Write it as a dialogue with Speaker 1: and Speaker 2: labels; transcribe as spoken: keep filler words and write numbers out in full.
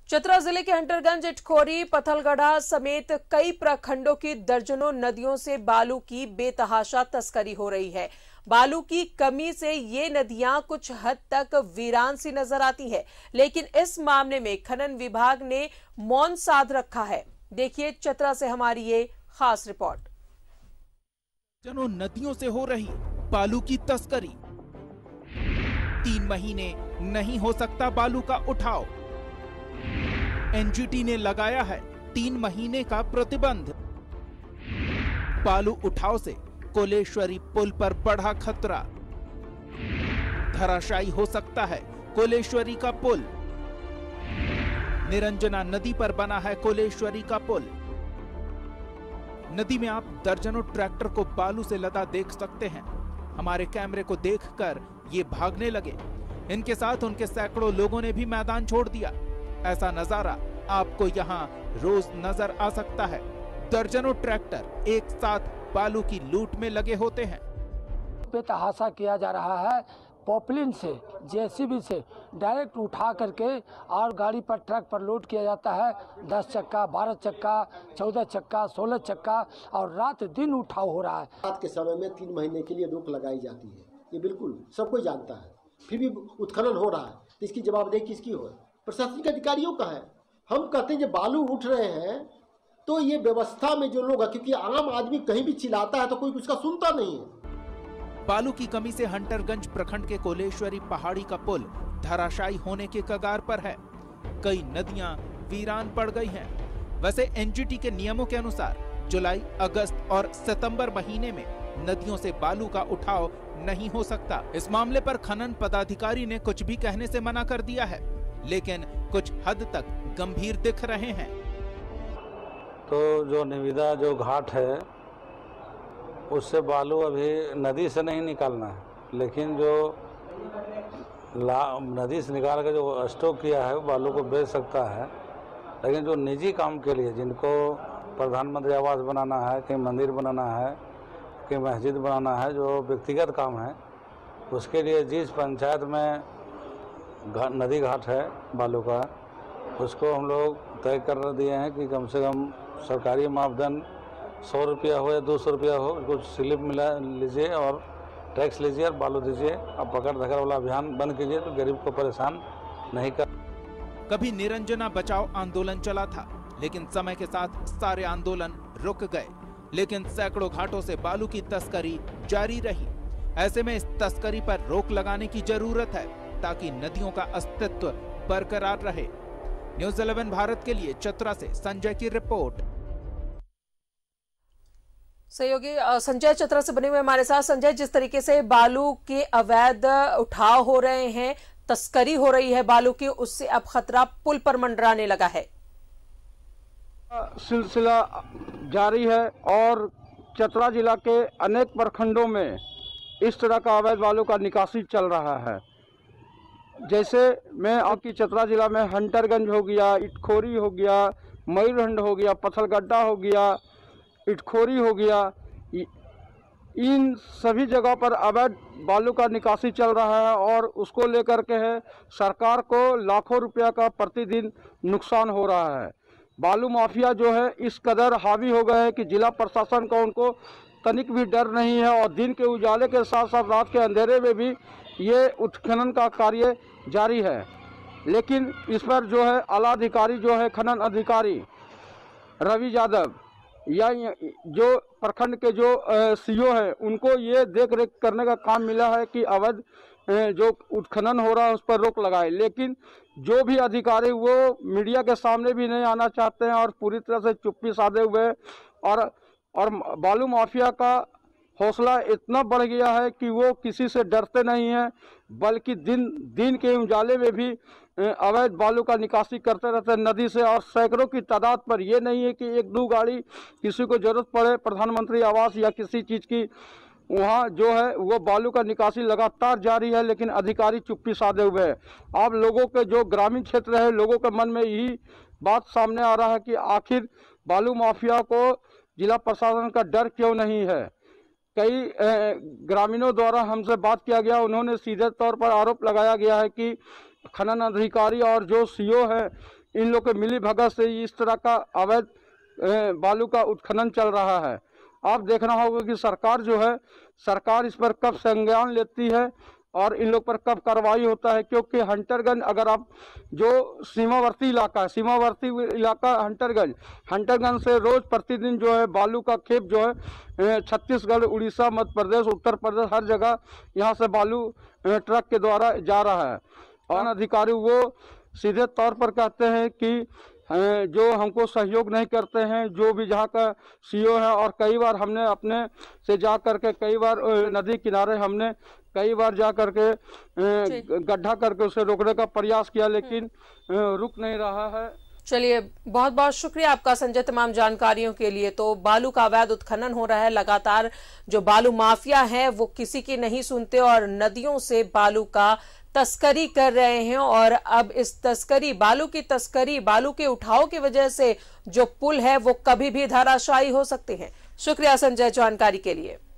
Speaker 1: चतरा जिले के हंटरगंज, इटखोरी, पथलगढ़ा समेत कई प्रखंडों की दर्जनों नदियों से बालू की बेतहाशा तस्करी हो रही है। बालू की कमी से ये नदियां कुछ हद तक वीरान सी नजर आती है, लेकिन इस मामले में खनन विभाग ने मौन साध रखा है। देखिए चतरा से हमारी ये खास रिपोर्ट।
Speaker 2: दर्जनों नदियों से हो रही बालू की तस्करी। तीन महीने नहीं हो सकता बालू का उठाव। एनजीटी ने लगाया है तीन महीने का प्रतिबंध। बालू उठाव से कोलेश्वरी पुल पर बढ़ा खतरा। धराशायी हो सकता है कोलेश्वरी का पुल। निरंजना नदी पर बना है कोलेश्वरी का पुल। नदी में आप दर्जनों ट्रैक्टर को बालू से लदा देख सकते हैं। हमारे कैमरे को देखकर ये भागने लगे। इनके साथ उनके सैकड़ों लोगों ने भी मैदान छोड़ दिया। ऐसा नजारा आपको यहाँ रोज नजर आ सकता है। दर्जनों ट्रैक्टर एक साथ बालू की लूट में लगे होते हैं।
Speaker 3: बेतहाशा किया जा रहा है। पॉपलिन से, जेसीबी से डायरेक्ट उठा करके और गाड़ी पर, ट्रक पर लोड किया जाता है। दस चक्का, बारह चक्का, चौदह चक्का, सोलह चक्का, और रात दिन उठाव हो रहा है।
Speaker 4: रात के समय में तीन महीने के लिए रोक लगाई जाती है, ये बिल्कुल सब कोई जानता है। फिर भी उत्खनन हो रहा है, तो इसकी जवाबदेही किसकी हो? प्रशासनिक अधिकारियों का है। हम कहते हैं जब बालू उठ रहे हैं तो ये व्यवस्था में जो लोग हैं, क्योंकि आम आदमी कहीं भी चिल्लाता है तो कोई उसका सुनता नहीं है।
Speaker 2: बालू की कमी से हंटरगंज प्रखंड के कोलेश्वरी पहाड़ी का पुल धराशायी होने के कगार पर है। कई नदियां वीरान पड़ गई हैं। वैसे एनजीटी के नियमों के अनुसार जुलाई, अगस्त और सितंबर महीने में नदियों से बालू का उठाव नहीं हो सकता। इस मामले पर खनन पदाधिकारी ने कुछ भी कहने से मना कर दिया है, लेकिन कुछ हद तक गंभीर दिख रहे हैं।
Speaker 5: तो जो निविदा जो घाट है उससे बालू अभी नदी से नहीं निकालना है, लेकिन जो नदी से निकाल कर जो स्टॉक किया है वो बालू को बेच सकता है। लेकिन जो निजी काम के लिए, जिनको प्रधानमंत्री आवास बनाना है, कहीं मंदिर बनाना है, कहीं मस्जिद बनाना है, जो व्यक्तिगत काम है, उसके लिए जिस पंचायत में घा, नदी घाट है बालू का, उसको हम लोग तय कर दिए हैं कि कम से कम सरकारी मापदंड सौ रुपया हो या दो सौ रुपया हो, उसको स्लिप मिला लीजिए और टैक्स लीजिए और बालू दीजिए। अब पकड़ धकड़ वाला अभियान बंद कीजिए तो गरीब को परेशान नहीं कर।
Speaker 2: कभी निरंजना बचाओ आंदोलन चला था, लेकिन समय के साथ सारे आंदोलन रुक गए। लेकिन सैकड़ों घाटों से बालू की तस्करी जारी रही। ऐसे में इस तस्करी पर रोक लगाने की जरूरत है ताकि नदियों का अस्तित्व बरकरार रहे। न्यूज़ इलेवन भारत के लिए चतरा से संजय की रिपोर्ट।
Speaker 1: सहयोगी संजय चतरा से बने हुए हमारे साथ। संजय, जिस तरीके से बालू के अवैध उठाव हो रहे हैं, तस्करी हो रही है बालू की, उससे अब खतरा पुल पर मंडराने लगा है।
Speaker 3: सिलसिला जारी है और चतरा जिला के अनेक प्रखंडों में इस तरह का अवैध बालू का निकासी चल रहा है। जैसे मैं आपकी चतरा जिला में हंटरगंज हो गया, इटखोरी हो गया, मयूरहंड हो गया, पथलगड्ढा हो गया, इटखोरी हो गया, इन सभी जगह पर अवैध बालू का निकासी चल रहा है और उसको लेकर के है सरकार को लाखों रुपया का प्रतिदिन नुकसान हो रहा है। बालू माफिया जो है इस कदर हावी हो गए हैं कि जिला प्रशासन का उनको तनिक भी डर नहीं है और दिन के उजाले के साथ साथ रात के अंधेरे में भी ये उत्खनन का कार्य जारी है। लेकिन इस पर जो है आला अधिकारी जो है खनन अधिकारी रवि यादव या जो प्रखंड के जो सीओ है, उनको ये देख रेख करने का काम मिला है कि अवैध जो उत्खनन हो रहा है उस पर रोक लगाए। लेकिन जो भी अधिकारी वो मीडिया के सामने भी नहीं आना चाहते हैं और पूरी तरह से चुप्पी साधे हुए और और बालू माफिया का हौसला इतना बढ़ गया है कि वो किसी से डरते नहीं हैं, बल्कि दिन दिन के उजाले में भी अवैध बालू का निकासी करते रहते हैं नदी से। और सैकड़ों की तादाद पर, ये नहीं है कि एक दो गाड़ी किसी को जरूरत पड़े प्रधानमंत्री आवास या किसी चीज़ की, वहाँ जो है वो बालू का निकासी लगातार जारी है। लेकिन अधिकारी चुप्पी साधे हुए हैं। आप लोगों के जो ग्रामीण क्षेत्र है, लोगों के मन में यही बात सामने आ रहा है कि आखिर बालू माफिया को जिला प्रशासन का डर क्यों नहीं है। कई ग्रामीणों द्वारा हमसे बात किया गया, उन्होंने सीधे तौर पर आरोप लगाया गया है कि खनन अधिकारी और जो सीओ है इन लोग के मिली भगत से इस तरह का अवैध बालू का उत्खनन चल रहा है। आप देखना होगा कि सरकार जो है, सरकार इस पर कब संज्ञान लेती है और इन लोग पर कब कार्रवाई होता है, क्योंकि हंटरगंज अगर आप जो सीमावर्ती इलाका है, सीमावर्ती इलाका हंटरगंज हंटरगंज से रोज प्रतिदिन जो है बालू का खेप जो है छत्तीसगढ़, उड़ीसा, मध्य प्रदेश, उत्तर प्रदेश हर जगह यहाँ से बालू ट्रक के द्वारा जा रहा है। और अधिकारी वो सीधे तौर पर कहते हैं कि जो हमको सहयोग नहीं करते हैं, जो भी जहाँ का सीओ है। और कई बार हमने अपने से जा करके कई बार नदी किनारे हमने कई बार जा करके गड्ढा करके उसे रोकने का प्रयास किया, लेकिन रुक नहीं रहा है।
Speaker 1: चलिए, बहुत बहुत शुक्रिया आपका संजय तमाम जानकारियों के लिए। तो बालू का अवैध उत्खनन हो रहा है लगातार, जो बालू माफिया है वो किसी की नहीं सुनते और नदियों से बालू का तस्करी कर रहे हैं। और अब इस तस्करी, बालू की तस्करी, बालू के उठाव की वजह से जो पुल है वो कभी भी धराशायी हो सकते हैं। शुक्रिया संजय जानकारी के लिए।